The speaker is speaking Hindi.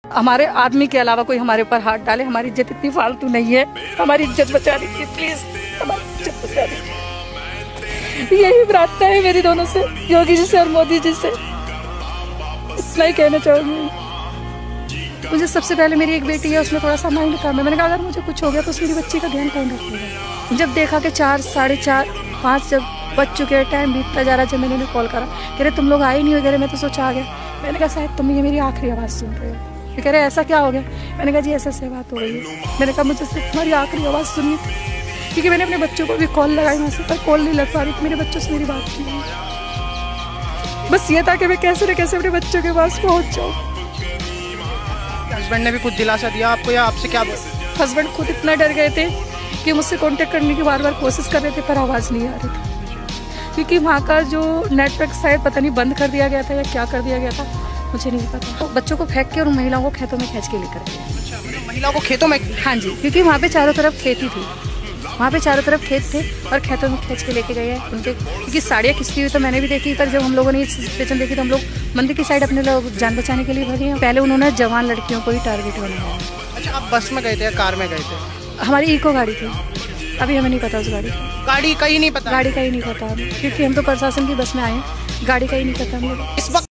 हमारे आदमी के अलावा कोई हमारे ऊपर हाथ डाले, हमारी इज्जत इतनी फालतू नहीं है, हमारी इज्जत बचा दीजिए प्लीज, हमारी इज्जत बचा दीजिए। यही प्रार्थना है मेरी दोनों से, योगी जी से और मोदी जी से, इतना ही कहना चाहूंगी। मुझे सबसे पहले मेरी एक बेटी है, उसमें थोड़ा सा माइंड कम है। मैंने कहा अगर मुझे कुछ हो गया तो उस मेरी बच्ची का ध्यान कौन रखेगा। जब देखा कि 4, साढ़े 4, 5 जब बज चुके हैं, टाइम बीतता जा रहा, जब मैंने उन्हें कॉल करा, कह रहे तुम लोग आए नहीं हो, कह रहे मैं तो सोचा आ गया। मैंने कहा शायद तुम ये मेरी आखिरी आवाज़ सुन रहे हो। कह रहे ऐसा क्या हो गया। मैंने कहा जी ऐसा से बात हो रही है। मैंने कहा मुझे सिर्फ तुम्हारी आखिरी आवाज़ सुनी थी, क्योंकि मैंने अपने बच्चों को भी कॉल लगाई, वहाँ से पर कॉल नहीं लग पा रही थी, मेरे बच्चों से मेरी बात की। बस ये था कि मैं कैसे न कैसे अपने बच्चों के पास पहुँच जाऊँ। हस्बैंड ने भी कुछ दिलासा दिया आपको या आपसे क्या? हस्बैंड खुद इतना डर गए थे कि मुझसे कांटेक्ट करने की बार बार कोशिश कर रहे थे, पर आवाज़ नहीं आ रही थी, क्योंकि वहाँ का जो नेटवर्क शायद पता नहीं बंद कर दिया गया था या क्या कर दिया गया था, मुझे नहीं पता। तो बच्चों को फेंक के और महिलाओं को खेतों में खींच के लेकर गए। महिलाओं को खेतों में? हाँ जी, क्योंकि वहाँ पे चारों तरफ खेती थी, वहाँ पे चारों तरफ खेत थे और खेतों में खींच के लेके गए हैं उनके, क्योंकि साड़ियाँ खिंचती हुई तो मैंने भी देखी, पर जब हम लोगों ने ये सिचुएशन देखी तो हम लोग मंदिर की साइड अपने लोग जान बचाने के लिए भागे हैं। पहले उन्होंने जवान लड़कियों को ही टारगेट बनाया। अच्छा, आप बस में गए थे या कार में गए थे? हमारी इको गाड़ी थी, अभी हमें नहीं पता उस गाड़ी का ही नहीं पता? गाड़ी का ही नहीं पता, क्योंकि हम तो प्रशासन की बस में आए हैं, गाड़ी का ही नहीं पता हम लोग। इस वक्त